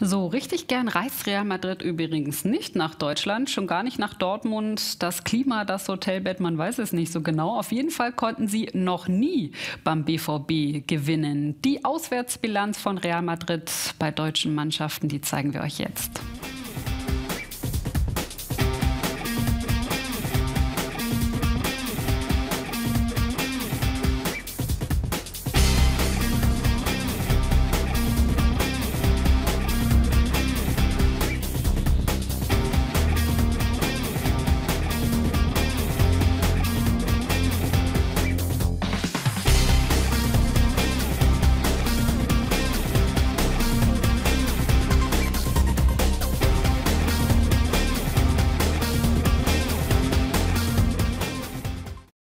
So richtig gern reist Real Madrid übrigens nicht nach Deutschland, schon gar nicht nach Dortmund. Das Klima, das Hotelbett, man weiß es nicht so genau. Auf jeden Fall konnten sie noch nie beim BVB gewinnen. Die Auswärtsbilanz von Real Madrid bei deutschen Mannschaften, die zeigen wir euch jetzt.